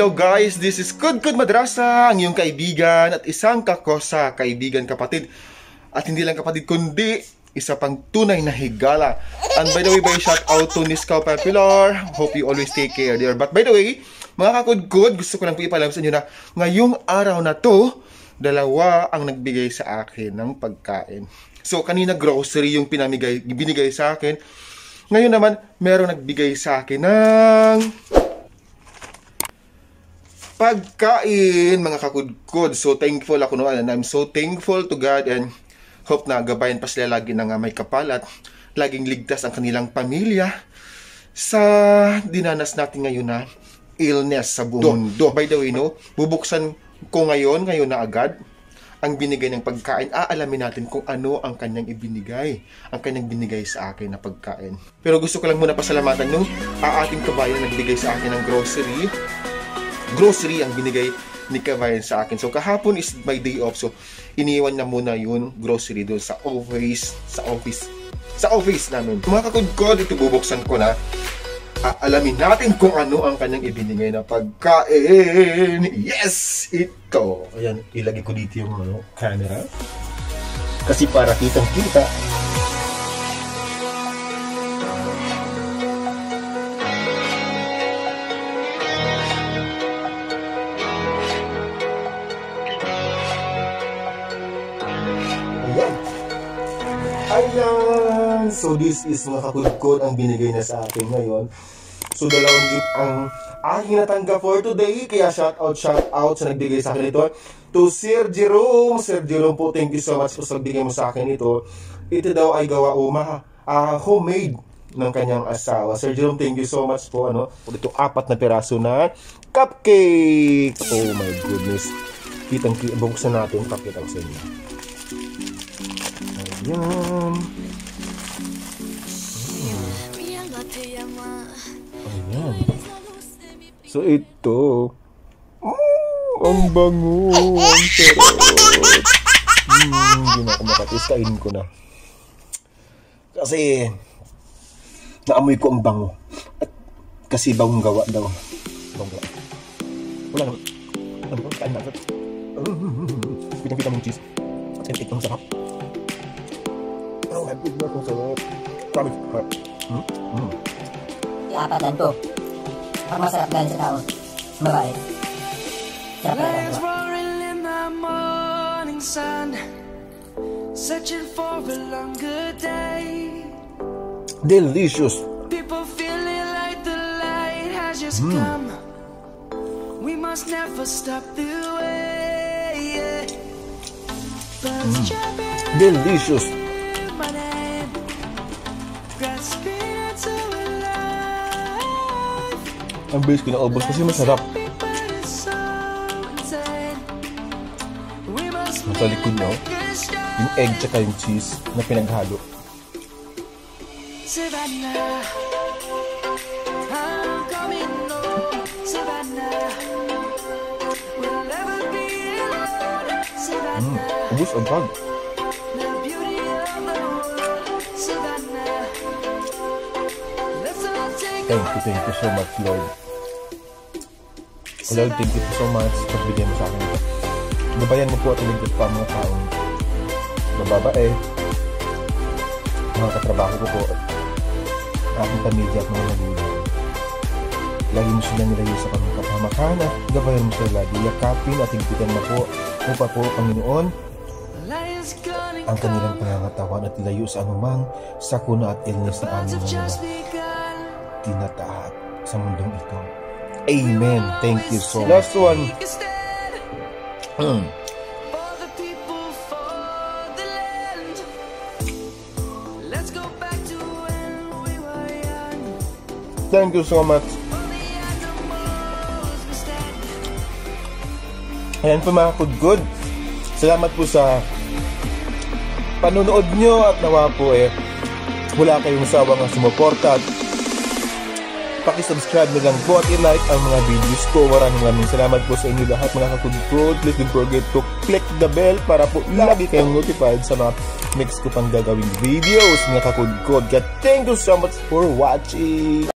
Hello guys, this is Kudkud Madrasa, ang iyong kaibigan at isang kakosa, kaibigan, kapatid. At hindi lang kapatid, kundi isa pang tunay na higala. And by the way, shout out to Niskaw Popular. Hope you always take care there. But by the way, mga kakudkud, gusto ko lang po ipalam sa inyo na ngayong araw na to, dalawa ang nagbigay sa akin ng pagkain. So kanina grocery yung binigay sa akin. Ngayon naman, meron nagbigay sa akin ng pagkain, mga kakudkud. So thankful ako noon, and I'm so thankful to God, and hope na gabayan pa sila lagi na nga may kapal at laging ligtas ang kanilang pamilya sa dinanas natin ngayon na illness sa buong mundo. By the way, no, bubuksan ko ngayon na agad ang binigay ng pagkain. Aalamin natin kung ano ang kanyang ibinigay, ang kanyang binigay sa akin na pagkain. Pero gusto ko lang muna pasalamatan yung ating kabayan na nagbigay sa akin ng grocery ang binigay ni kabayan sa akin. So kahapon is my day off, so iniwan na muna yun grocery doon sa office namin. Mga kakudkod, ito bubuksan ko na. Alamin natin kung ano ang kanyang ibinigay na pagkain. Yes! Ito. Ayan, ilagay ko dito yung camera kasi para kitang-kita. Ayan! So this is mga kakudkod ang binigay na sa akin ngayon. So dalawang gift ang aking natanggap for today. Kaya shout out sa nagbigay sa akin ito. To Sir Jerome. Sir Jerome po, thank you so much po sa nagbigay mo sa akin ito. Ito daw ay gawa homemade ng kanyang asawa. Sir Jerome, thank you so much po. Ito 4 na piraso na cupcake. Oh my goodness. Kitang-kita. Buksan natin. Pakita ko sa inyo. Ayan. Ayan. So ito. Ang bango. Ang sarap. Hindi na ako makatistahin ko na. Kasi naamoy ko ang bango. At kasi bagong gawa daw. Wala naman. Ano ba? Kain natin. Pitang-pita mong cheese. At ito ang sarap. Oh, my goodness, ang sarap. Promise. Iapatan to. Ang masarap dahil sa tao. Babae. Lions roaring in the morning sun, searching for a longer day. Delicious. People feeling like the light has just come. We must never stop the way. Delicious. Ang bilis ko naubos kasi masarap. Nasa likod nyo, yung egg tsaka yung cheese na pinaghalo. Ubus ang bag. Thank you so much, Lord. Lord, thank you so much sa pagbigay mo sa akin ito. Gabayan mo po at iligtas pa mga taong mababae, mga katrabaho ko po, aking pamilya at mga magulang. Lagi mo sila nilayo sa kanyang kapahamakan at gabayan mo sila lagi. Yakapin at higpitan mo po upa po, Panginoon, ang kanilang pangangatawan at ilayo sa anumang sakuna at illness na aming mga tinatahat sa mundong ito. Amen. Thank you so much. Last one. Thank you so much. Ayan po mga kudkud. Salamat po sa panonood nyo at nawa po wala kayong sawang sumuporta at paki-subscribe na lang po at i-like ang mga videos ko. Maraming salamat po sa inyo lahat mga kakudkod. Please don't forget to click the bell para po lagi kayong notified sa mga next ko pang gagawing videos mga kakudkod. Thank you so much for watching.